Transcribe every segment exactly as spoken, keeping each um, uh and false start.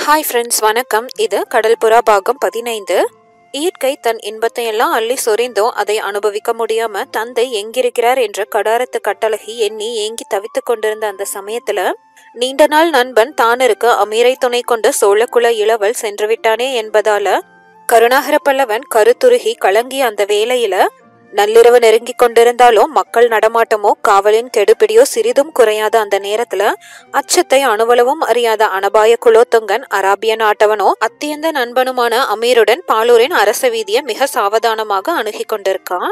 Hi friends, வணக்கம். இது கடல் புறா பாகம் பதினைந்து. இயற்கை தன் இன்பத்தை எல்லாம் அள்ளி சொரிந்தோம் அதை அனுபவிக்க முடியாம தந்தை எங்கிருக்கிறார் என்ற கடாரத்து கட்டழகி எண்ணி ஏங்கி தவித்து கொண்டிருந்த அந்த சமயத்துல நீண்ட நாள் நண்பன் தான் இருக்க அமீரை துணை கொண்டு சோழக்குல இளவல் சென்று விட்டானே என்பதால கருணாகர பல்லவன் கருத்துருகி கலங்கிய அந்த வேளையில நள்ளிரவு நெருங்கி கொண்டிருந்தாலும் மக்கள் நடமாட்டமோ காவலின் கெடுபிடியோ சிறிதும் குறையாத அந்த நேரத்துல அச்சத்தை அணுவளவும் அறியாத அனபாய குலோத்துங்கன் அராபிய நாட்டவனோ அத்தியந்த நண்பனுமான அமீருடன் பாலூரின் அரச வீதியை மிக சாவதானமாக அணுகி கொண்டிருக்கான்.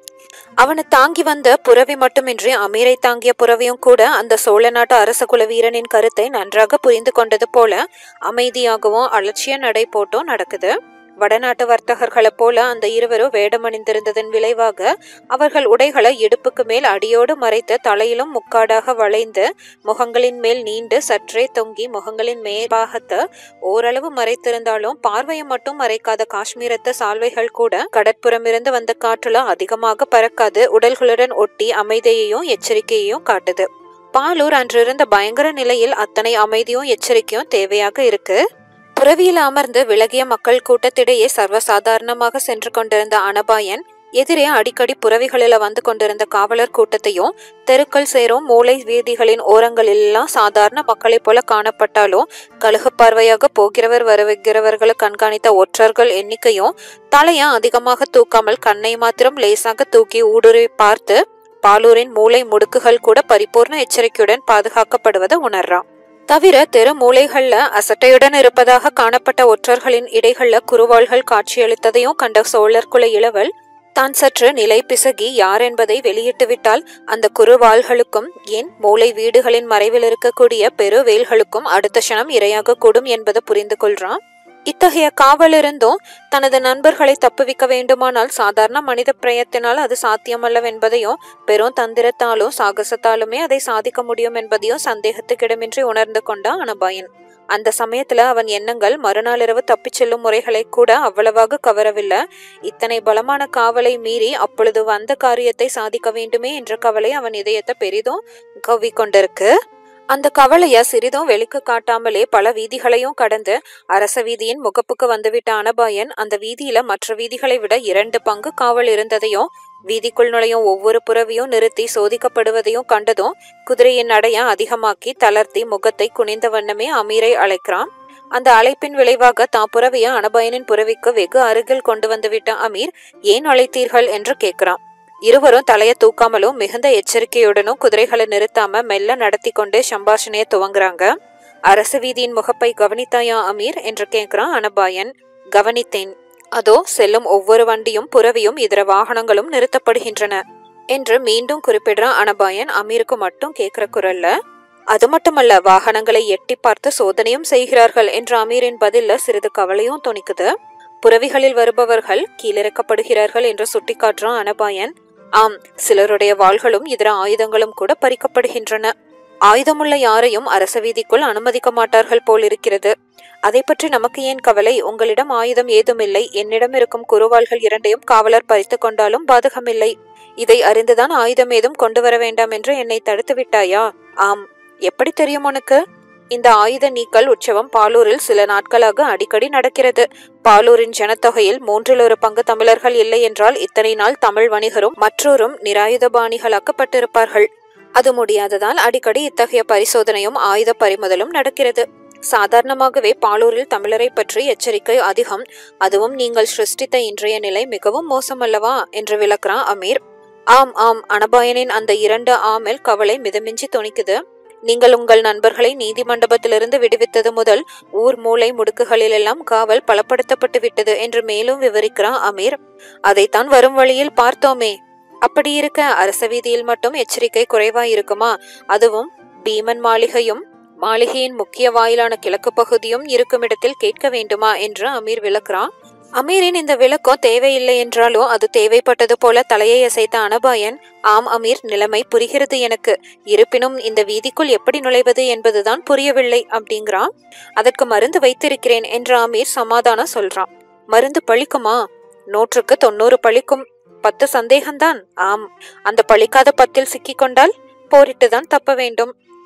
அவனை தாங்கி வந்த புறவி மட்டுமின்றி அமீரை தாங்கிய புறவியும் கூட அந்த சோழ நாட்டு அரச குல வீரனின் கருத்தை நன்றாக புரிந்து கொண்டது போல அமைதியாகவும் அலட்சிய நடை போட்டும் நடக்குது. வடநாட்டு வர்த்தகர்களை போல அந்த இருவரும் வேடமணிந்திருந்ததன் விளைவாக அவர்கள் உடைகளை இடுப்புக்கு மேல் அடியோடு மறைத்து தலையிலும் முக்காடாக வளைந்து முகங்களின் மேல் நீண்டு சற்றே தொங்கி முகங்களின் மேற்பாகத்தை ஓரளவு மறைத்திருந்தாலும் பார்வையை மட்டும் மறைக்காத காஷ்மீரத்து சால்வைகள் கூட கடற்புறமிருந்து வந்த காற்றுல அதிகமாக பறக்காது உடல்களுடன் ஒட்டி அமைதியையும் எச்சரிக்கையையும் காட்டுது. பாலூர் அன்றிருந்த பயங்கர நிலையில் அத்தனை அமைதியும் எச்சரிக்கையும் தேவையாக இருக்கு. புறவியில் அமர்ந்து விலகிய மக்கள் கூட்டத்திடையே சர்வசாதாரணமாக சென்று கொண்டிருந்த அனபாயன் எதிரே அடிக்கடி புறவிகளில வந்து கொண்டிருந்த காவலர் கூட்டத்தையும் தெருக்கள் சேரும் மூளை வீதிகளின் ஓரங்களெல்லாம் சாதாரண மக்களை போல காணப்பட்டாலும் கழுகு பார்வையாக போகிறவர் வருகிறவர்களை கண்காணித்த ஒற்றர்கள் எண்ணிக்கையும் தலையா அதிகமாக தூக்காமல் கண்ணை மாத்திரம் லேசாக தூக்கி ஊடுருவி பார்த்து பாலூரின் மூளை முடுக்குகள் கூட பரிபூர்ண எச்சரிக்கையுடன் பாதுகாக்கப்படுவதை உணர்றான். தவிர தெரு மூலைகள்ல அசட்டையுடன் இருப்பதாக காணப்பட்ட ஒற்றர்களின் இடைகள்ல குறுவாள்கள் காட்சியளித்ததையும் கண்ட சோழர் குல இளவல் தான் சற்று நிலை பிசகி யார் என்பதை வெளியிட்டு விட்டால் அந்த குறுவாள்களுக்கும் ஏன் மூளை வீடுகளின் மறைவில் இருக்கக்கூடிய பெரு வேல்களுக்கும் அடுத்த க்ஷணம் இரையாக கூடும் என்பதை புரிந்து கொள்றான். இத்தகைய காவல் இருந்தும் தனது நண்பர்களை தப்புவிக்க வேண்டுமானால் சாதாரண மனித பிரயத்தினால் அது சாத்தியமல்லவென்பதையும் பெரும் தந்திரத்தாலும் சாகசத்தாலுமே அதை சாதிக்க முடியும் என்பதையும் சந்தேகத்துக்கிடமின்றி உணர்ந்து கொண்டான் அனபாயன். அந்த சமயத்துல அவன் எண்ணங்கள் மறுநாள் இரவு தப்பிச் செல்லும் முறைகளை கூட அவ்வளவாக கவரவில்லை. இத்தனை பலமான காவலை மீறி அப்பொழுது வந்த காரியத்தை சாதிக்க வேண்டுமே என்ற கவலை அவன் இதயத்தை பெரிதும் கவ்விக்கொண்டிருக்கு. அந்த கவலைய சிறிதும் வெளிக்கு காட்டாமலே பல வீதிகளையும் கடந்து அரச வீதியின் முகப்புக்கு வந்துவிட்ட அனபாயன் அந்த வீதியில மற்ற வீதிகளை விட இரண்டு பங்கு காவல் இருந்ததையும் வீதிக்குள் நுழையும் ஒவ்வொரு புறவியும் நிறுத்தி சோதிக்கப்படுவதையும் கண்டதும் குதிரையின் நடைய அதிகமாக்கி தளர்த்தி முகத்தை குனிந்த வண்ணமே அமீரை அழைக்கிறான். அந்த அழைப்பின் விளைவாக தான் புறவிய அனபாயனின் புறவிக்கு வெகு அருகில் கொண்டு வந்துவிட்ட அமீர் ஏன் அழைத்தீர்கள் என்று கேட்கிறான். இருவரும் தலைய தூக்காமலும் மிகுந்த எச்சரிக்கையுடனும் குதிரைகளை நிறுத்தாம மெல்ல நடத்தி கொண்டு சம்பாஷணைய துவங்குறாங்க. அரசு வீதியின் முகப்பை கவனித்தாயா அமீர் என்று கேட்கிறான் அனபாயன். கவனித்தேன். அதோ செல்லும் ஒவ்வொரு வண்டியும் புறவியும் இதர வாகனங்களும் நிறுத்தப்படுகின்றன என்று மீண்டும் குறிப்பிடுறான் அனபாயன் அமீருக்கு மட்டும் கேட்கிற குரல்ல. அது மட்டுமல்ல, வாகனங்களை எட்டி பார்த்து சோதனையும் செய்கிறார்கள் என்ற அமீரின் பதில்ல சிறிது கவலையும் துணிக்குது. புறவிகளில் வருபவர்கள் கீழிறக்கப்படுகிறார்கள் என்று சுட்டி காட்டுறான் அனபாயன். ஆம், சிலருடைய வாள்களும் இதர ஆயுதங்களும் கூட பறிக்கப்படுகின்றன. ஆயுதமுள்ள யாரையும் அரச வீதிக்குள் அனுமதிக்க மாட்டார்கள் போலிருக்கிறது. அதை பற்றி நமக்கு ஏன் கவலை? உங்களிடம் ஆயுதம் ஏதுமில்லை. என்னிடம் இருக்கும் குறுவாள்கள் இரண்டையும் காவலர் பறித்து கொண்டாலும் பாதகமில்லை. இதை அறிந்துதான் ஆயுதம் ஏதும் கொண்டு வர வேண்டாம் என்று என்னை தடுத்து விட்டாயா? ஆம். எப்படி தெரியும் உனக்கு? இந்த ஆயுத நீக்கல் உற்சவம் பாலூரில் சில நாட்களாக அடிக்கடி நடக்கிறது. பாலூரின் ஜனத்தொகையில் மூன்றில் ஒரு பங்கு தமிழர்கள் இல்லை என்றால் இத்தனை நாள் தமிழ் வணிகரும் மற்றோரும் நிராயுதபாணிகளாக்கப்பட்டிருப்பார்கள். அது முடியாததால் அடிக்கடி இத்தகைய பரிசோதனையும் ஆயுத பறிமுதலும் நடக்கிறது. சாதாரணமாகவே பாலூரில் தமிழரை பற்றி எச்சரிக்கை அதிகம். அதுவும் நீங்கள் சிருஷ்டித்த இன்றைய நிலை மிகவும் மோசமல்லவா என்று விளக்குறான் அமீர். ஆம் ஆம். அனபாயனின் அந்த இரண்டு ஆமில் கவலை மிதமிஞ்சி துணிக்குது. நீங்கள் உங்கள் நண்பர்களை நீதி மண்டபத்திலிருந்து விடுவித்தது முதல் ஊர் மூளை முடுக்குகளிலெல்லாம் காவல் பலப்படுத்தப்பட்டு விட்டது என்று மேலும் விவரிக்கிறான் அமீர். அதைத்தான் வரும் வழியில் பார்த்தோமே. அப்படி இருக்க அரச வீதியில் மட்டும் எச்சரிக்கை குறைவாயிருக்குமா? அதுவும் பீமன் மாளிகையும் மாளிகையின் முக்கிய வாயிலான கிழக்கு பகுதியும் இருக்கும் இடத்தில் கேட்க வேண்டுமா என்று அமீர் விளக்குறான். அமீரின் இந்த விளக்கம் தேவையில்லை என்றாலும் அது தேவைப்பட்டது போல தலையை அசைத்த அனபாயன், ஆம் அமீர், நிலைமை புரிகிறது எனக்கு. இருப்பினும் இந்த வீதிக்குள் எப்படி நுழைவது என்பதுதான் புரியவில்லை அப்படிங்கிறான். அதற்கு மருந்து வைத்திருக்கிறேன் என்று அமீர் சமாதானம் சொல்றான். மருந்து பழிக்குமா? நூற்றுக்கு தொண்ணூறு பழிக்கும். பத்து சந்தேகம்தான். ஆம், அந்த பழிக்காத பத்தில் சிக்கி கொண்டால் போரிட்டுதான் தப்ப வேண்டும்.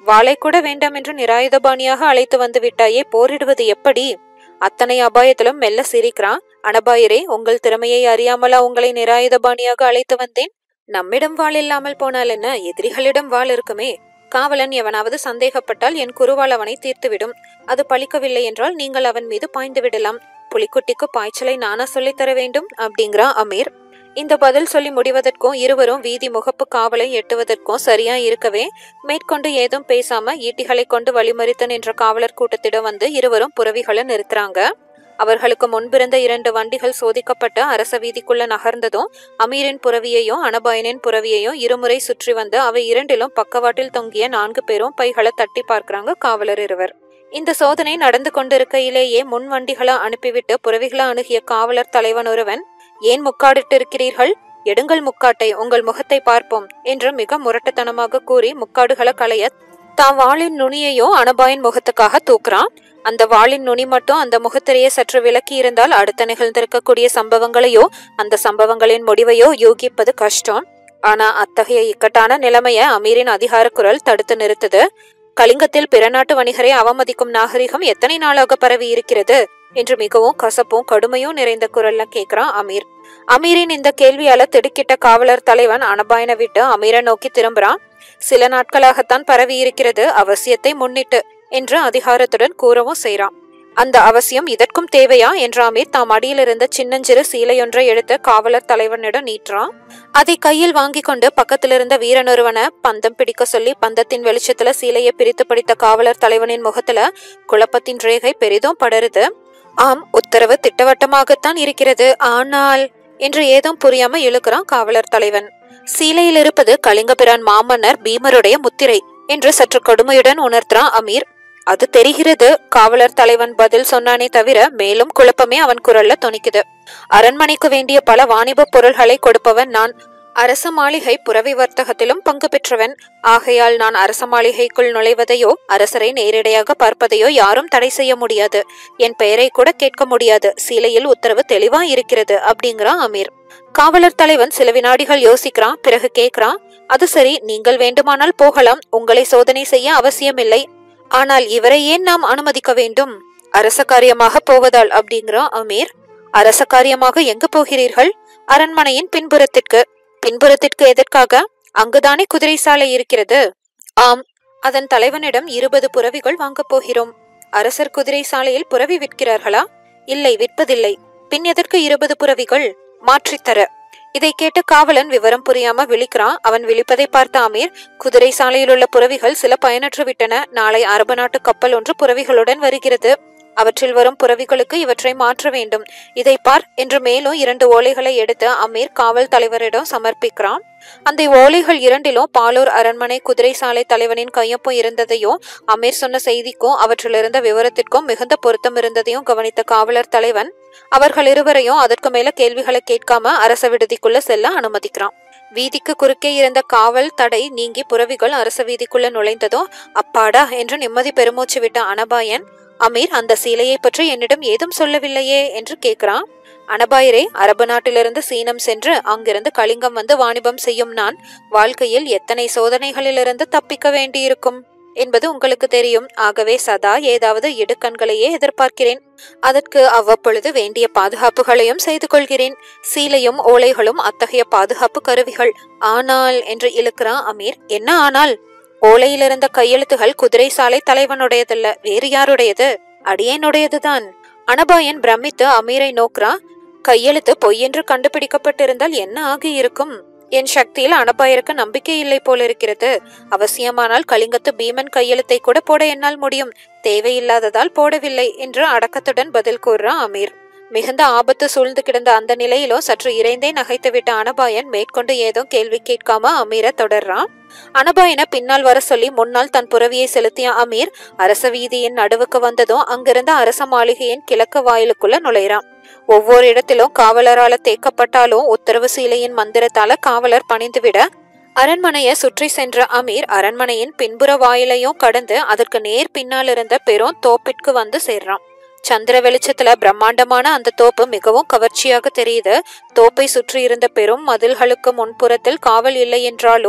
வாளை கூட வேண்டாம் என்று நிராயுதபாணியாக அழைத்து வந்து விட்டாயே, போரிடுவது எப்படி? அத்தனை அபாயத்திலும் மெல்ல சிரிக்கிறான். அனபாயரே, உங்கள் திறமையை அறியாமலா உங்களை நிராயுதபாணியாக அழைத்து வந்தேன்? நம்மிடம் வாள் இல்லாமல் போனால் என்ன, எதிரிகளிடம் வாள் இருக்குமே. காவலன் எவனாவது சந்தேகப்பட்டால் என் குருவால் அவனை தீர்த்துவிடும். அது பலிக்கவில்லை என்றால் நீங்கள் அவன் மீது பாய்ந்து விடலாம். புலிக்குட்டிக்கு பாய்ச்சலை நானா சொல்லித் தர வேண்டும் அப்படிங்கிறான் அமீர். இந்த பதில் சொல்லி முடிவதற்கும் இருவரும் வீதி முகப்பு காவலை எட்டுவதற்கும் சரியா இருக்கவே மேற்கொண்டு ஏதும் பேசாம ஈட்டிகளை கொண்டு வழிமறித்து நின்ற காவலர் கூட்டத்திடம் வந்து இருவரும் புறவிகளை நிறுத்துறாங்க. அவர்களுக்கு முன்பிருந்த இரண்டு வண்டிகள் சோதிக்கப்பட்டு அரச வீதிக்குள்ள நகர்ந்ததும் அமீரின் புறவியையும் அனபாயனின் புறவியையும் இருமுறை சுற்றி வந்து அவை இரண்டிலும் பக்கவாட்டில் தொங்கிய நான்கு பேரும் பைகளை தட்டி பார்க்கிறாங்க காவலர் இருவர். இந்த சோதனை நடந்து கொண்டிருக்கையிலேயே முன் வண்டிகளை அனுப்பிவிட்டு புறவிகளை அணுகிய காவலர் தலைவன் ஒருவன், ஏன் முக்காடிட்டு இருக்கிறீர்கள்? எடுங்கள் முக்காட்டை, உங்கள் முகத்தை பார்ப்போம் என்று மிக முரட்டுத்தனமாக கூறி முக்காடுகளை களைய தான் வாளின் நுனியையோ அனபாயின் முகத்துக்காக தூக்குறான். அந்த வாளின் நுனி மட்டும் அந்த முகத்திரையை சற்று விலக்கி இருந்தால் அடுத்த நிகழ்ந்திருக்கக்கூடிய சம்பவங்களையோ அந்த சம்பவங்களின் முடிவையோ யூகிப்பது கஷ்டம். ஆனா அத்தகைய இக்கட்டான நிலைமைய அமீரின் அதிகார குரல் தடுத்து நிறுத்துது. கலிங்கத்தில் பிற நாட்டு வணிகரை அவமதிக்கும் நாகரிகம் எத்தனை நாளாக பரவி இருக்கிறது என்று மிகவும் கசப்பும் கடுமையும் நிறைந்த குரல்ல கேக்குறான் அமீர். அமீரின் இந்த கேள்வியால திடுக்கிட்ட காவலர் தலைவன் அனபாயனை விட்டு அமீரை நோக்கி திரும்புறான். சில நாட்களாகத்தான் பரவி இருக்கிறது, அவசியத்தை முன்னிட்டு என்று அதிகாரத்துடன் கூறவும் செய்றான். அந்த அவசியம் இதற்கும் தேவையா என்ற அமீர் தாம் அடியில் இருந்த சின்னஞ்சிறு சீலையொன்றை எடுத்து காவலர் தலைவனிடம் நீட்டுறான். அதை கையில் வாங்கி கொண்டு பக்கத்தில் இருந்த வீரனொருவனை பந்தம் பிடிக்க சொல்லி பந்தத்தின் வெளிச்சத்துல சீலையை பிரித்து படித்த காவலர் தலைவனின் முகத்துல குழப்பத்தின் ரேகை பெரிதும் படருது. ஆம், உத்தரவு திட்டவட்டமாகத்தான் இருக்கிறது, ஆனால் என்று ஏதும் புரியாம இழுக்கிறான் காவலர் தலைவன். சீலையில் இருப்பது கலிங்கபிரான் மாமன்னர் பீமருடைய முத்திரை என்று சற்று கொடுமையுடன் உணர்த்துறான் அமீர். அது தெரிகிறது, காவலர் தலைவன் பதில் சொன்னானே தவிர மேலும் குழப்பமே அவன் குரல்ல தொனிக்குது. அரண்மனைக்கு வேண்டிய பல வாணிப பொருள்களை கொடுப்பவன் நான். அரச மாளிகை புறவி வர்த்தகத்திலும் பங்கு பெற்றவன். ஆகையால் நான் அரச மாளிகைக்குள் நுழைவதையோ அரசரை நேரடியாக பார்ப்பதையோ யாரும் தடை செய்ய முடியாது. என் பெயரை கூட கேட்க முடியாது. சீலையில் உத்தரவு தெளிவா இருக்கிறது அப்படிங்கிறான் அமீர். காவலர் தலைவன் சில வினாடிகள் யோசிக்கிறான். பிறகு கேட்கிறான், அது சரி, நீங்கள் வேண்டுமானால் போகலாம், உங்களை சோதனை செய்ய அவசியமில்லை. ஆனால் இவரை ஏன் நாம் அனுமதிக்க வேண்டும்? அரச காரியமாக போவதால் அப்படிங்கிறான் அமீர். அரச காரியமாக எங்கு போகிறீர்கள்? அரண்மனையின் பின்புறத்திற்கு. பின்புறத்திற்கு எதற்காக? அங்குதானே குதிரை சாலை இருக்கிறது. ஆம், அதன் தலைவனிடம் இருபது புறவிகள் வாங்க போகிறோம். அரசர் குதிரை சாலையில் புறவி விற்கிறார்களா? இல்லை, விற்பதில்லை. பின் எதற்கு இருபது புறவிகள்? மாற்றித்தர. இதை கேட்டு காவலன் விவரம் புரியாம விழிக்கிறான். அவன் விழிப்பதை பார்த்த அமீர், குதிரை சாலையில் உள்ள புறவிகள் சில பயனற்று விட்டன. நாளை அரபு நாட்டு கப்பல் ஒன்று புறவிகளுடன் வருகிறது. அவற்றில் வரும் புறவிகளுக்கு இவற்றை மாற்ற வேண்டும். இதை பார் என்று மேலும் இரண்டு ஓலைகளை எடுத்து அமீர் காவல் தலைவரிடம் சமர்ப்பிக்கிறான். அந்த ஓலைகள் இரண்டிலும் பாலூர் அரண்மனை குதிரை சாலை தலைவனின் கையொப்பம் இருந்ததையும் அமீர் சொன்ன செய்திக்கும் அவற்றில் இருந்த விவரத்திற்கும் மிகுந்த பொருத்தம் இருந்ததையும் கவனித்த காவலர் தலைவன் அவர்கள் இருவரையும் அதற்கு மேல கேள்விகளை கேட்காம அரச விடுதிக்குள்ள செல்ல அனுமதிக்கிறான். வீதிக்கு குறுக்கே இருந்த காவல் தடை நீங்கி புறவிகள் அரச வீதிக்குள்ள நுழைந்ததும் அப்பாடா என்று நிம்மதி பெருமூச்சு விட்ட அனபாயன், அமீர், அந்த சீலையை பற்றி என்னிடம் ஏதும் சொல்லவில்லையே என்று கேட்கிறான். அனபாயரே, அரபு நாட்டிலிருந்து சீனம் சென்று அங்கிருந்து கலிங்கம் வந்து வாணிபம் செய்யும் நான் வாழ்க்கையில் எத்தனை சோதனைகளிலிருந்து தப்பிக்க வேண்டியிருக்கும் என்பது உங்களுக்கு தெரியும். ஆகவே சதா ஏதாவது இடுக்கண்களையே எதிர்பார்க்கிறேன். அதற்கு அவ்வப்பொழுது வேண்டிய பாதுகாப்புகளையும் செய்து கொள்கிறேன். சீலையும் ஓலைகளும் அத்தகைய பாதுகாப்பு கருவிகள். ஆனால் என்று இழுக்கிறான் அமீர். என்ன ஆனால்? ஓலையிலிருந்த கையெழுத்துகள் குதிரை சாலை தலைவனுடையதல்ல, வேறு யாருடையது? அடியேனுடையதுதான். அனபாயன் பிரமித்து அமீரை நோக்குறான். கையெழுத்து பொய்யென்று கண்டுபிடிக்கப்பட்டிருந்தால் என்ன ஆகி இருக்கும்? என் சக்தியில் அனபாயருக்கு நம்பிக்கை இல்லை போலிருக்கிறது. அவசியமானால் கலிங்கத்து பீமன் கையெழுத்தை கூட போட என்னால் முடியும். தேவையில்லாததால் போடவில்லை என்று அடக்கத்துடன் பதில் கூறுறான் அமீர். மிகுந்த ஆபத்து சூழ்ந்து கிடந்த அந்த நிலையிலோ சற்று இறைந்தே நகைத்து விட்ட அனபாயன் மேற்கொண்டு ஏதோ கேள்வி கேட்காம அமீரை தொடர்றான். அனபாயனை பின்னால் வர சொல்லி முன்னால் தன் புறவியை செலுத்திய அமீர் அரச வீதியின் நடுவுக்கு வந்ததும் அங்கிருந்த அரச மாளிகையின் கிழக்கு வாயிலுக்குள்ள நுழைறான். ஒவ்வொரு இடத்திலும் காவலரால தேக்கப்பட்டாலும் உத்தரவு சீலையின் மந்திரத்தால காவலர் பணிந்துவிட அரண்மனையை சுற்றி சென்ற அமீர் அரண்மனையின் பின்புற வாயிலையும் கடந்து அதற்கு நேர் பின்னால் இருந்த பெரும் தோப்பிற்கு வந்து சேர்றான். சந்திர வெளிச்சத்துல பிரம்மாண்டமான அந்த தோப்பு மிகவும் கவர்ச்சியாக தெரியுது. தோப்பை சுற்றி இருந்த பெரும் மதில்களுக்கு முன்புறத்தில் காவல் இல்லை என்றாலும்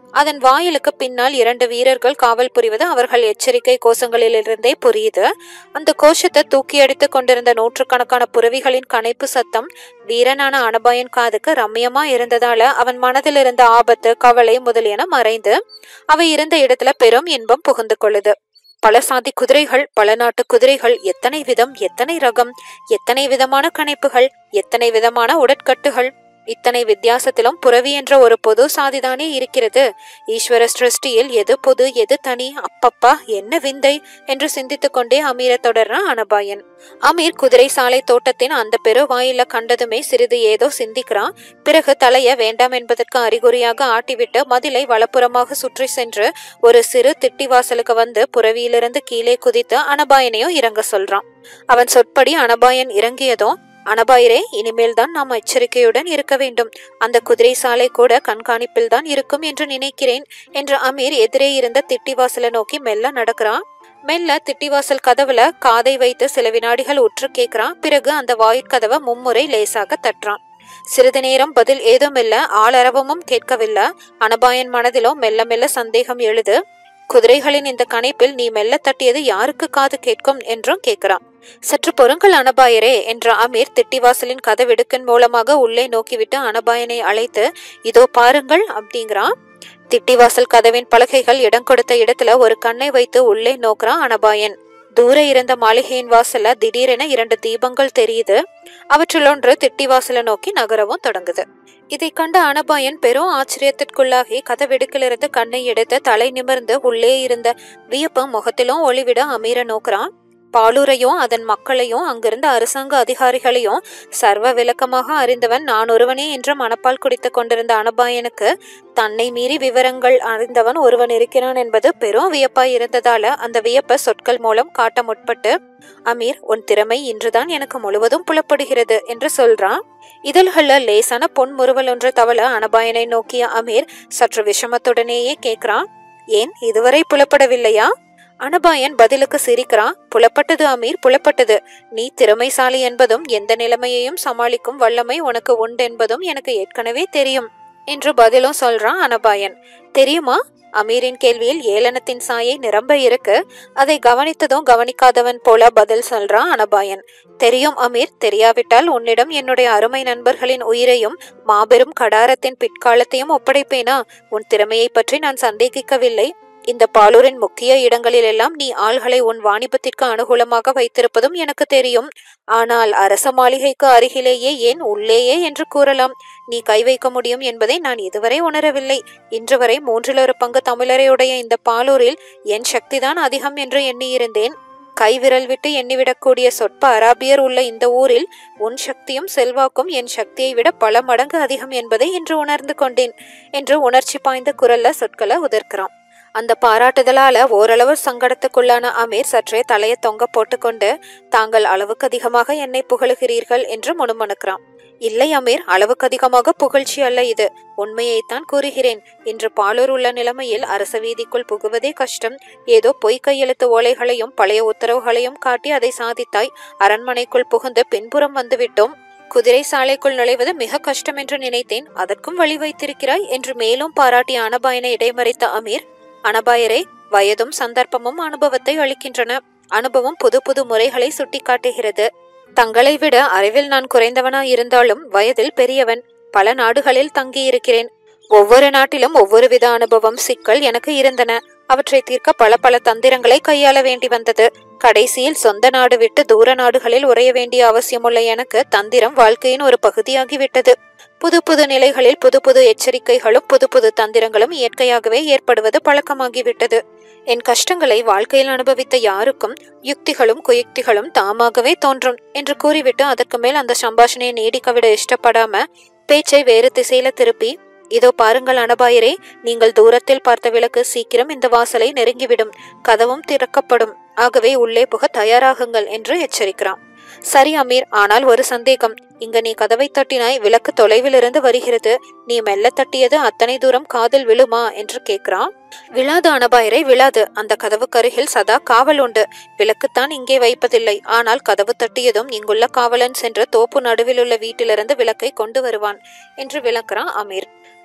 அதன் வாயிலுக்கு பின்னால் இரண்டு வீரர்கள் காவல் புரிவது அவர்கள் எச்சரிக்கை கோஷங்களிலிருந்தே புரியுது. அந்த கோஷத்தை தூக்கி அடித்து கொண்டிருந்த நூற்றுக்கணக்கான புறவிகளின் கனைப்பு சத்தம் வீரனான அனபாயன் காதுக்கு ரம்யமா இருந்ததால அவன் மனதில் இருந்த ஆபத்து, கவலை முதலியன மறைந்து அவை இருந்த இடத்துல பெரும் இன்பம் புகுந்து கொள்ளுது. பல சாதி குதிரைகள், பல நாட்டு குதிரைகள், எத்தனை விதம், எத்தனை ரகம், எத்தனை விதமான கணைப்புகள், எத்தனை விதமான உடற்கட்டுகள். இத்தனை வித்தியாசத்திலும் புறவி என்ற ஒரு பொது சாதிதானே இருக்கிறது. ஈஸ்வர சிருஷ்டியில் எது பொது, எது தனி? அப்பப்பா, என்ன விந்தை என்று சிந்தித்துக் கொண்டே அமீரை தொடர்றான் அனபாயன். அமீர் குதிரை சாலை தோட்டத்தின் அந்த பெரு வாயில கண்டதுமே சிறிது ஏதோ சிந்திக்கிறான். பிறகு தலைய வேண்டாம் என்பதற்கு அறிகுறியாக ஆட்டிவிட்டு மதிலை வலப்புறமாக சுற்றி சென்று ஒரு சிறு திட்டி வாசலுக்கு வந்து புறவியிலிருந்து கீழே குதித்து அனபாயனையும் இறங்க சொல்றான். அவன் சொற்படி அனபாயன் இறங்கியதும், அனபாயரே, இனிமேல் தான் நாம் எச்சரிக்கையுடன் இருக்க வேண்டும். அந்த குதிரை சாலை கூட கண்காணிப்பில் தான் இருக்கும் என்று நினைக்கிறேன் என்று அமீர் எதிரே இருந்த திட்டிவாசலை நோக்கி மெல்ல நடக்கிறான். மெல்ல திட்டிவாசல் கதவுல காதை வைத்து சில வினாடிகள் உற்று கேட்கிறான். பிறகு அந்த வாயிற்கதவை மும்முறை லேசாக தட்டுறான். சிறிது நேரம் பதில் ஏதுமில்ல, ஆளரவமும் கேட்கவில்லை. அனபாயன் மனதிலும் மெல்ல மெல்ல சந்தேகம் எழுது. குதிரைகளின் இந்த கணைப்பில் நீ மெல்ல தட்டியது யாருக்கு காது கேட்கும் என்றும் கேட்கிறான். சற்று பொறுங்கள் அனபாயரே என்ற அமீர் திட்டிவாசலின் கதவிடுக்கின் மூலமாக உள்ளே நோக்கிவிட்டு அனபாயனை அழைத்து, இதோ பாருங்கள் அப்படிங்கிறான். திட்டிவாசல் கதவின் பலகைகள் இடம் கொடுத்த இடத்துல ஒரு கண்ணை வைத்து உள்ளே நோக்குறான் அனபாயன். தூர இருந்த மாளிகையின் வாசல்ல திடீரென இரண்டு தீபங்கள் தெரியுது. அவற்றில் ஒன்று திட்டிவாசலை நோக்கி நகரவும் தொடங்குது. இதை கண்ட அனபாயன் பெரும் ஆச்சரியத்திற்குள்ளாகி கதவெடுக்கிலிருந்து கண்ணை எடுத்து தலை நிமிர்ந்து உள்ளே இருந்த வியப்பு முகத்திலும் ஒளிவிட அமீரை நோக்குறான். பாலூரையும் அதன் மக்களையும் அங்கிருந்த அரசாங்க அதிகாரிகளையும் சர்வ விளக்கமாக அறிந்தவன் நான் ஒருவனே என்று மனப்பால் குடித்து கொண்டிருந்த அனபாயனுக்கு தன்னை மீறி விவரங்கள் அறிந்தவன் ஒருவன் இருக்கிறான் என்பது பெரும் வியப்பாய் இருந்ததால அந்த வியப்பை சொற்கள் மூலம் காட்ட முற்பட்டு, அமீர், உன் திறமை இன்றுதான் எனக்கு முழுவதும் புலப்படுகிறது என்று சொல்றான். இதழ்கள்ல லேசான பொன் முறுவல் ஒன்று தவள அனபாயனை நோக்கிய அமீர் சற்று விஷமத்துடனேயே கேட்கிறான், ஏன் இதுவரை புலப்படவில்லையா? அனபாயன் பதிலுக்கு சிரிக்கிறான். புலப்பட்டது அமீர், புலப்பட்டது. நீ திறமைசாலி என்பதும் எந்த நிலைமையையும் சமாளிக்கும் வல்லமை உனக்கு உண்டு என்பதும் எனக்கு ஏற்கனவே தெரியும் என்று பதிலும் சொல்றான் அனபாயன். தெரியுமா? அமீரின் கேள்வியில் ஏளனத்தின் சாயை நிரம்ப இருக்கு. அதை கவனித்ததும் கவனிக்காதவன் போல பதில் சொல்றான் அனபாயன். தெரியும் அமீர். தெரியாவிட்டால் உன்னிடம் என்னுடைய அருமை நண்பர்களின் உயிரையும் மாபெரும் கடாரத்தின் பிற்காலத்தையும் ஒப்படைப்பேனா? உன் திறமையை பற்றி நான் சந்தேகிக்கவில்லை. இந்த பாலூரின் முக்கிய இடங்களில் எல்லாம் நீ ஆள்களை உன் வாணிபத்திற்கு அனுகூலமாக வைத்திருப்பதும் எனக்கு தெரியும். ஆனால் அரச மாளிகைக்கு அருகிலேயே, ஏன் உள்ளேயே என்று கூறலாம், நீ கை வைக்க முடியும் என்பதை நான் இதுவரை உணரவில்லை. இன்று வரை மூன்றில் ஒரு பங்கு தமிழரையுடைய இந்த பாலூரில் என் சக்திதான் அதிகம் என்று எண்ணியிருந்தேன். கை விரல் விட்டு எண்ணிவிடக்கூடிய சொற்ப அராபியர் உள்ள இந்த ஊரில் உன் சக்தியும் செல்வாக்கும் என் சக்தியை விட பல மடங்கு அதிகம் என்பதை இன்று உணர்ந்து கொண்டேன் என்று உணர்ச்சி பாய்ந்த குரல்ல சொற்களை உதிர்க்கிறான். அந்த பாராட்டுதலால ஓரளவு சங்கடத்துக்குள்ளான அமீர் சற்றே தலையை தொங்க போட்டுக்கொண்டு, தாங்கள் அளவுக்கு அதிகமாக என்னை புகழுகிறீர்கள் என்று முணுமுணுக்கிறான். இல்லை அமீர், அளவுக்கு அதிகமாக புகழ்ச்சி அல்ல இது. உண்மையைத்தான் கூறுகிறேன். இன்று பாலூர் உள்ள நிலைமையில் அரச வீதிக்குள் புகுவதே கஷ்டம். ஏதோ பொய் கையெழுத்து ஓலைகளையும் பழைய உத்தரவுகளையும் காட்டி அதை சாதித்தாய். அரண்மனைக்குள் புகுந்து பின்புறம் வந்துவிட்டோம். குதிரை சாலைக்குள் நுழைவது மிக கஷ்டம் என்று நினைத்தேன். அதற்கும் வழி வைத்திருக்கிறாய் என்று மேலும் பாராட்டிய அனபாயனை இடைமறித்த அமீர், அனபாயரே, வயதும் சந்தர்ப்பமும் அனுபவத்தை அளிக்கின்றன. அனுபவம் புது புது முறைகளை சுட்டி காட்டுகிறது. தங்களை விட அறிவில் நான் குறைந்தவனாய் இருந்தாலும் வயதில் பெரியவன். பல நாடுகளில் தங்கியிருக்கிறேன். ஒவ்வொரு நாட்டிலும் ஒவ்வொரு வித அனுபவம், சிக்கல் எனக்கு இருந்தன. அவற்றை தீர்க்க பல பல தந்திரங்களை கையாள வேண்டி வந்தது. கடைசியில் சொந்த நாடு விட்டு தூர நாடுகளில் உறைய வேண்டிய அவசியமுள்ள எனக்கு தந்திரம் வாழ்க்கையின் ஒரு பகுதியாகிவிட்டது. புது புது நிலைகளில் புது புது எச்சரிக்கைகளும் புது புது தந்திரங்களும் இயற்கையாகவே ஏற்படுவது பழக்கமாகிவிட்டது. என் கஷ்டங்களை வாழ்க்கையில் அனுபவித்த யாருக்கும் யுக்திகளும் குயுக்திகளும் தாமாகவே தோன்றும் என்று கூறிவிட்டு அதற்கு மேல் அந்த சம்பாஷணையை நீடிக்க விட இஷ்டப்படாம பேச்சை வேறு திசையில திருப்பி, இதோ பாருங்கள் அனபாயரே, நீங்கள் தூரத்தில் பார்த்த விளக்கு சீக்கிரம் இந்த வாசலை நெருங்கிவிடும். கதவும் திறக்கப்படும். ஆகவே உள்ளே புக தயாராகுங்கள் என்று எச்சரிக்கிறான். சரி அமீர், ஆனால் ஒரு சந்தேகம். இங்க நீ கதவை தட்டினாய், விளக்கு தொலைவில் இருந்து வருகிறது. நீ மெல்ல தட்டியது அத்தனை தூரம் காதில் விழுமா என்று கேட்கிறான். விழாது அனபாயரை, விழாது. அந்த கதவுக்கருகில் சதா காவல் உண்டு. விளக்குத்தான் இங்கே வைப்பதில்லை. ஆனால் கதவு தட்டியதும் இங்குள்ள காவலன் சென்று தோப்பு நடுவில் உள்ள வீட்டிலிருந்து விளக்கை கொண்டு வருவான் என்று விளக்குறான் அமீர்.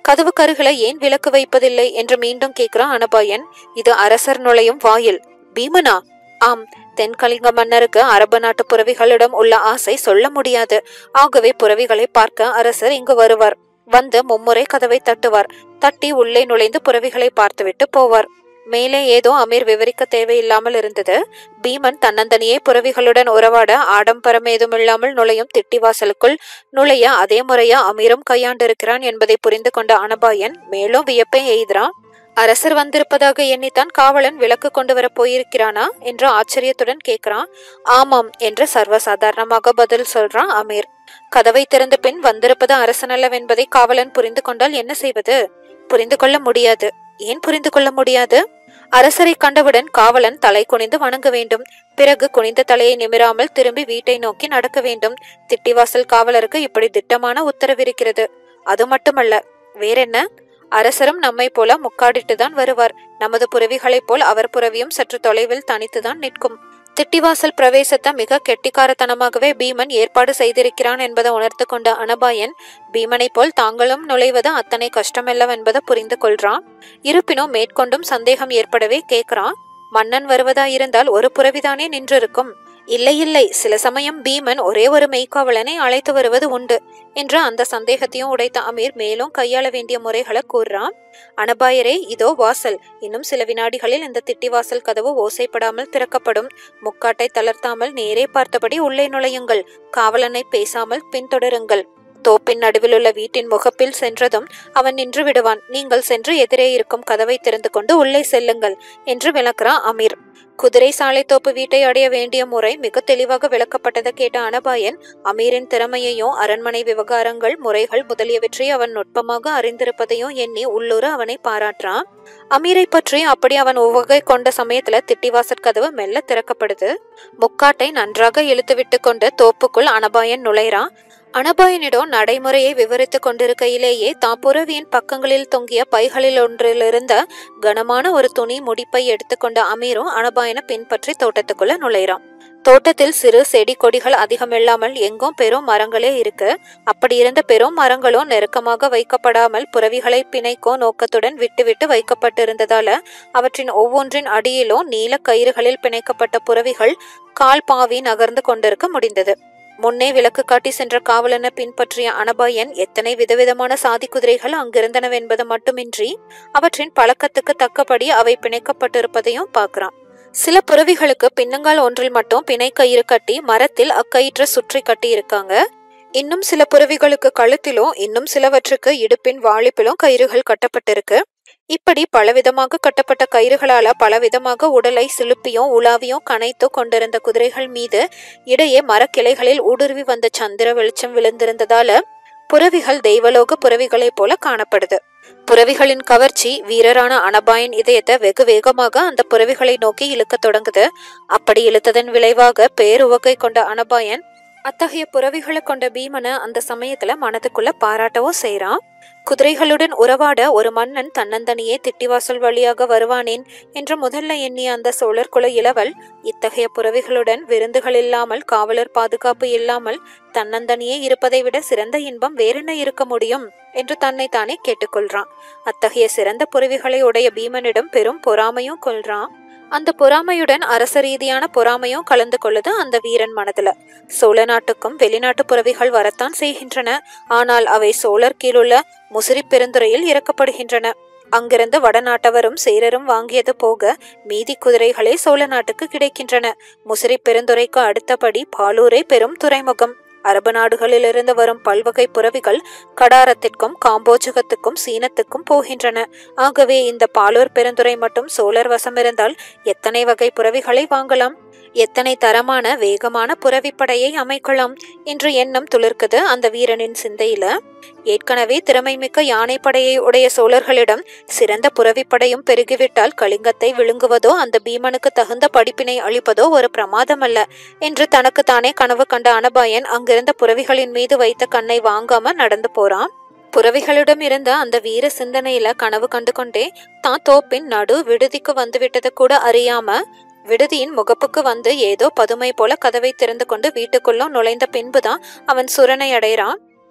கதவு கருகில ஏன் விளக்கு வைப்பதில்லை என்று மீண்டும் கேட்கிறான் அனபாயன். இது அரசர் நுழையும் வாயில். பீமனா? ஆம். தென்கலிங்க மன்னருக்கு அரபு நாட்டு புறவிகளிடம் உள்ள ஆசை சொல்ல முடியாது. ஆகவே புறவிகளை பார்க்க அரசர் இங்கு வருவார். வந்து மும்முறை கதவை தட்டுவார். தட்டி உள்ளே நுழைந்து புறவிகளை பார்த்துவிட்டு போவார். மேலே ஏதோ அமீர் விவரிக்க தேவையில்லாமல் இருந்தது. பீமன் தன்னந்தனியே புறவிகளுடன் உறவாட ஆடம்பரம் ஏதுமில்லாமல் நுழையும் திட்டிவாசலுக்குள் நுழைய அதே முறையா அமீரும் கையாண்டிருக்கிறான் என்பதை புரிந்து கொண்ட அனபாயன் மேலும் வியப்பை எய்கிறான். அரசர் வந்திருப்பதாக எண்ணித்தான் காவலன் விளக்கு கொண்டு வர போயிருக்கிறானா என்று ஆச்சரியத்துடன் கேட்கிறான். ஆமாம் என்று சர்வசாதாரணமாக பதில் சொல்றான் அமீர். கதவை திறந்த பின் வந்திருப்பது அரசனல்லவென்பதை காவலன் புரிந்து கொண்டால் என்ன செய்வது? புரிந்து கொள்ள முடியாது. ஏன் புரிந்து கொள்ள முடியாது? அரசரை கண்டவுடன் காவலன் தலை குனிந்து வணங்க வேண்டும். பிறகு குனிந்த தலையை நிமிராமல் திரும்பி வீட்டை நோக்கி நடக்க வேண்டும். திட்டிவாசல் காவலருக்கு இப்படி திட்டமான உத்தரவிருக்கிறது. அது மட்டுமல்ல, வேறென்ன? அரசரும் நம்மை போல முக்காடிட்டுதான் வருவார். நமது புறவிகளைப் போல் அவர் புறவியும் சற்று தொலைவில் தனித்துதான் நிற்கும். திட்டிவாசல் பிரவேசத்தை மிக கெட்டிக்காரத்தனமாகவே பீமன் ஏற்பாடு செய்திருக்கிறான் என்பதை உணர்த்து கொண்ட அனபாயன் பீமனை போல் தாங்களும் நுழைவது அத்தனை கஷ்டமல்லவென்பதை புரிந்து கொள்றான். இருப்பினும் மேற்கொண்டும் சந்தேகம் ஏற்படவே கேட்கிறான். மன்னன் வருவதா இருந்தால் ஒரு புறவிதானே நின்றிருக்கும். இல்லை இல்லை, சில சமயம் பீமன் ஒரே ஒரு மெய்க்காவலனை அழைத்து வருவது உண்டு என்று அந்த சந்தேகத்தையும் உடைத்த அமீர் மேலும் கையாள வேண்டிய முறைகளை கூறுறான். அனபாயரே, இதோ வாசல். இன்னும் சில வினாடிகளில் இந்த திட்டிவாசல் கதவு ஓசைப்படாமல் திறக்கப்படும். முக்காட்டை தளர்த்தாமல் நேரே பார்த்தபடி உள்ளே நுழையுங்கள். காவலனை பேசாமல் பின்தொடருங்கள். தோப்பின் நடுவில் உள்ள வீட்டின் முகப்பில் சென்றதும் அவன் நின்று விடுவான். நீங்கள் சென்று எதிரே இருக்கும் கதவை திறந்து கொண்டு உள்ளே செல்லுங்கள் என்று விளக்குறான் அமீர். குதிரை சாலை தோப்பு வீட்டை அடைய வேண்டிய முறை மிக தெளிவாக விளக்கப்பட்டதை கேட்ட அனபாயன் அமீரின் திறமையையும் அரண்மனை விவகாரங்கள் முறைகள் முதலியவற்றை அவன் நுட்பமாக அறிந்திருப்பதையும் எண்ணி உள்ளூர அவனை பாராட்டுறான். அமீரை பற்றி அப்படி அவன் உவகை கொண்ட சமயத்துல திட்டிவாசற் கதவு மெல்ல திறக்கப்படுது. முக்காட்டை நன்றாக இழுத்து விட்டு கொண்டு தோப்புக்குள் அனபாயன் நுழைறான். அனபாயனிடம் நடைமுறையை விவரித்து கொண்டிருக்கையிலேயே தாப்புரவியின் பக்கங்களில் தொங்கிய பைகளில் ஒன்றிலிருந்த கனமான ஒரு துணி முடிப்பை எடுத்துக்கொண்ட அமீரும் அனபாயனை பின்பற்றி தோட்டத்துக்குள்ள நுழைறான். தோட்டத்தில் சிறு செடி கொடிகள் அதிகமில்லாமல் எங்கும் பெரும் மரங்களே இருக்கு. அப்படி இருந்த பெரும் மரங்களும் நெருக்கமாக வைக்கப்படாமல் புறவிகளை பிணைக்கும் நோக்கத்துடன் விட்டுவிட்டு வைக்கப்பட்டிருந்ததால அவற்றின் ஒவ்வொன்றின் அடியிலும் நீல கயிறுகளில் பிணைக்கப்பட்ட புறவிகள் கால் பாவி நகர்ந்து கொண்டிருக்க முடிந்தது. முன்னே விளக்கு காட்டி சென்ற காவலனை பின்பற்றிய அனபாயன் எத்தனை விதவிதமான சாதி குதிரைகள் அங்கிருந்தனவென்பது மட்டுமின்றி அவற்றின் பழக்கத்துக்கு தக்கபடி அவை பிணைக்கப்பட்டிருப்பதையும் பார்க்கிறான். சில புறவிகளுக்கு பின்னங்கால் ஒன்றில் மட்டும் பிணை கயிறு கட்டி மரத்தில் அக்கயிற்றை சுற்றி கட்டி இருக்காங்க. இன்னும் சில புறவிகளுக்கு கழுத்திலும் இன்னும் சிலவற்றுக்கு இடுப்பின் வாளிப்பிலும் கயிறுகள் கட்டப்பட்டிருக்கு. இப்படி பலவிதமாக கட்டப்பட்ட கயிறுகளால பலவிதமாக உடலை சிலுப்பியும் உலாவியும் கனைத்து கொண்டிருந்த குதிரைகள் மீது இடையே மரக்கிளைகளில் ஊடுருவி வந்த சந்திர வெளிச்சம் விழுந்திருந்ததால புறவிகள் தெய்வலோக புறவிகளைப் போல காணப்படுது. புறவிகளின் கவர்ச்சி வீரரான அனபாயன் இதயத்தை வெகு வேகமாக அந்த புறவிகளை நோக்கி இழுக்க தொடங்குது. அப்படி இழுத்ததன் விளைவாக பேருவகை கொண்ட அனபாயன் அத்தகைய புறவிகளை கொண்ட பீமனை அந்த சமயத்துல மனதுக்குள்ள பாராட்டவும் செய்யறான். குதிரைகளுடன் உறவாட ஒரு மன்னன் தன்னந்தனியே திட்டிவாசல் வழியாக வருவானேன் என்று முதல்ல எண்ணிய அந்த சோழர் குல இளவல் இத்தகைய புறவிகளுடன் விருந்துகள் இல்லாமல் காவலர் பாதுகாப்பு இல்லாமல் தன்னந்தனியே இருப்பதை விட சிறந்த இன்பம் வேறென்ன இருக்க முடியும் என்று தன்னை தானே கேட்டுக்கொள்றான். அத்தகைய சிறந்த புறவிகளை உடைய பீமனிடம் பெரும் பொறாமையும் கொள்றான். அந்த பொறாமையுடன் அரச ரீதியான பொறாமையும் கலந்து கொள்ளுது அந்த வீரன் மனதுல. சோழ நாட்டுக்கும் வெளிநாட்டு புறவிகள் வரத்தான் செய்கின்றன. ஆனால் அவை சோழர் கீழுள்ள முசிறி பெருந்துறையில் இறக்கப்படுகின்றன. அங்கிருந்து வடநாட்டவரும் சேரரும் வாங்கியது போக மீதி குதிரைகளே சோழ நாட்டுக்கு கிடைக்கின்றன. முசிறி பெருந்துறைக்கு அடுத்தபடி பாலூரே பெரும் துறைமுகம். அரபு நாடுகளிலிருந்து வரும் பல்வகை புறவிகள் கடாரத்திற்கும் காம்போஜகத்துக்கும் சீனத்துக்கும் போகின்றன. ஆகவே இந்த பாலூர் பெருந்துறை மட்டும் சோழர் வசம் இருந்தால் எத்தனை வகை புறவிகளை வாங்கலாம், எத்தனை தரமான வேகமான புறவிப்படையை அமைக்கலாம் என்று எண்ணம் துளிர்க்குது அந்த வீரனின் சிந்தையில. ஏற்கனவே திறமைமிக்க யானைப்படையை உடைய சோழர்களிடம் சிறந்த புறவிப்படையும் பெருகிவிட்டால் கலிங்கத்தை விழுங்குவதோ அந்த பீமனுக்கு தகுந்த படிப்பினை அளிப்பதோ ஒரு பிரமாதம் அல்ல என்று தனக்கு தானே கனவு கண்ட அனபாயன் அங்கிருந்த புறவிகளின் மீது வைத்த கண்ணை வாங்காம நடந்து போறான். புறவிகளிடம் இருந்த அந்த வீர சிந்தனையில கனவு கண்டு கொண்டே தான் தோப்பின் நடு விடுதிக்கு வந்து விட்டது கூட அறியாம விடுதியின் முகப்புக்கு வந்து ஏதோ பதுமை போல கதவை திறந்து கொண்டு வீட்டுக்குள்ளும் நுழைந்த பின்புதான் அவன் சுரணை அடைறான்.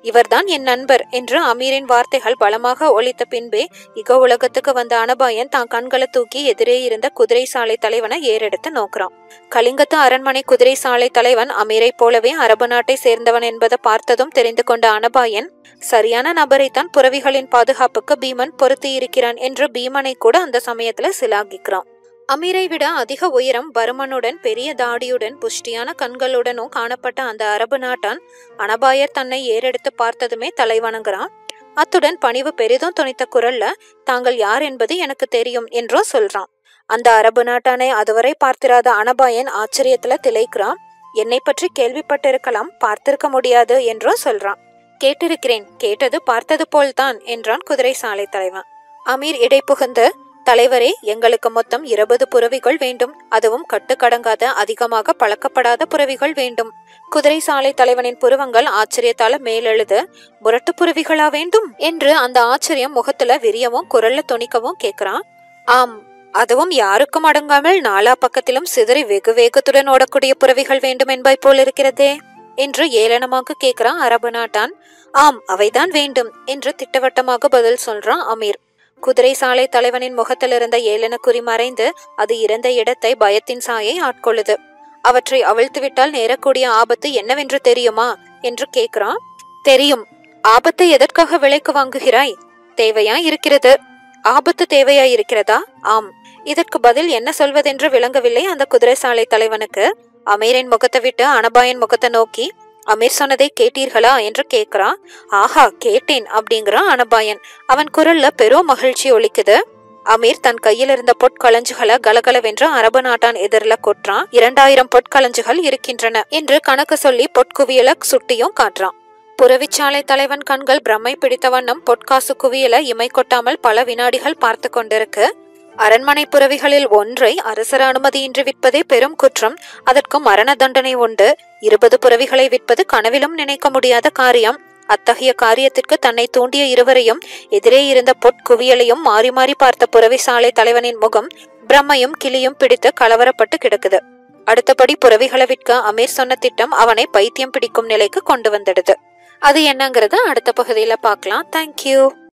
இவர்தான் என் நண்பர் என்று அமீரின் வார்த்தைகள் பலமாக ஒலித்த பின்பே இக உலகத்துக்கு வந்த அனபாயன் தான் கண்களை தூக்கி எதிரே இருந்த குதிரை சாலை தலைவனை ஏறெடுத்து நோக்குறான். கலிங்கத்து அரண்மனை குதிரை சாலை தலைவன் அமீரை போலவே அரபு நாட்டை சேர்ந்தவன் என்பதை பார்த்ததும் தெரிந்து கொண்ட அனபாயன் சரியான நபரைத்தான் புறவிகளின் பாதுகாப்புக்கு பீமன் பொருத்தி இருக்கிறான் என்று பீமனை கூட அந்த சமயத்துல சிலாகிக்கிறான். அமீரை விட அதிக உயரம், பருமனுடன், பெரிய தாடியுடன், புஷ்டியான கண்களுடனும் காணப்பட்ட அந்த அரபு நாட்டான் அனபாயர் தன்னை ஏறெடுத்து பார்த்ததுமே தலை வணங்குறான். அத்துடன் பணிவு பெரிதும் துணித்த குரல்ல தாங்கள் யார் என்பது எனக்கு தெரியும் என்றோ சொல்றான். அந்த அரபு நாட்டானை அதுவரை பார்த்திராத அனபாயன் ஆச்சரியத்துல திளைக்கிறான். என்னை பற்றி கேள்விப்பட்டிருக்கலாம், பார்த்திருக்க முடியாது என்றோ சொல்றான். கேட்டிருக்கிறேன், கேட்டது பார்த்தது போல்தான் என்றான் குதிரை சாலை தலைவன். அமீர் இடை புகுந்து, தலைவரே, எங்களுக்கு மொத்தம் இருபது புறவிகள் வேண்டும். அதுவும் கட்டுக்கடங்காத, அதிகமாக பழக்கப்படாத புறவிகள் வேண்டும். குதிரை சாலை தலைவனின் புருவங்கள் ஆச்சரியத்தால மேலெழுது. முரட்டு புறவிகளா வேண்டும் என்று அந்த ஆச்சரியம் முகத்துல விரியவும் குரல்ல துணிக்கவும் கேக்குறான். ஆம், அதுவும் யாருக்கும் அடங்காமல் நாலா பக்கத்திலும் சிதறி வெகு வேகத்துடன் ஓடக்கூடிய புறவிகள் வேண்டும் என்பாய் போல் இருக்கிறதே என்று ஏளனமாக கேக்குறான் அரபு நாட்டான். ஆம், அவைதான் வேண்டும் என்று திட்டவட்டமாக பதில் சொல்றான் அமீர். குதிரை சாலை தலைவனின் முகத்தில் இருந்த ஏளன குறி மறைந்து அது இருந்த இடத்தை பயத்தின் சாயை ஆட்கொள்ளுது. அவற்றை அவிழ்த்துவிட்டால் நேரக்கூடிய ஆபத்து என்னவென்று தெரியுமா என்று கேக்குறான். தெரியும். ஆபத்தை எதற்காக விலைக்கு வாங்குகிறாய்? தேவையா இருக்கிறது. ஆபத்து தேவையா இருக்கிறதா? ஆம். இதற்கு பதில் என்ன சொல்வதென்று விளங்கவில்லை அந்த குதிரை சாலை தலைவனுக்கு. அமீரின் முகத்தை விட்டு அனபாயன் முகத்தை நோக்கி, அமீர் சொன்னதை கேட்டீர்களா என்று கேக்குறான். ஆஹா, கேட்டேன் அப்படிங்கிறான் அனபாயன். அவன் குரல்ல பெரும் மகிழ்ச்சி ஒலிக்குது. அமீர் தன் கையில் இருந்த பொற்களஞ்சுகளை கலகலவென்று அரபு நாட்டான் எதிரில கொட்டுறான். இரண்டாயிரம் பொற்களஞ்சுகள் இருக்கின்றன என்று கணக்கு சொல்லி பொற்குவியல சுட்டியும் காட்டுறான். புறவிச்சாலை தலைவன் கண்கள் பிரம்மை பிடித்த வண்ணம் பொற்காசு குவியல இமை கொட்டாமல் பல வினாடிகள் பார்த்து கொண்டிருக்கு. அரண்மனை புறவிகளில் ஒன்றை அரசர் அனுமதியின்றி விற்பதே பெரும் குற்றம். அதற்கு மரண தண்டனை உண்டு. இருபது புறவிகளை விற்பது கனவிலும் நினைக்க முடியாத காரியம். அத்தகைய காரியத்திற்கு தன்னை தூண்டிய இருவரையும் எதிரே இருந்த பொற்குவியலையும் மாறி மாறி பார்த்த புறவி சாலை தலைவனின் முகம் பிரம்மையும் கிளியும் பிடித்து கலவரப்பட்டு கிடக்குது. அடுத்தபடி புறவிகளை விற்க அமீர் சொன்ன திட்டம் அவனை பைத்தியம் பிடிக்கும் நிலைக்கு கொண்டு வந்துடுது. அது என்னங்கிறத அடுத்த பகுதியில பார்க்கலாம். தேங்க்யூ.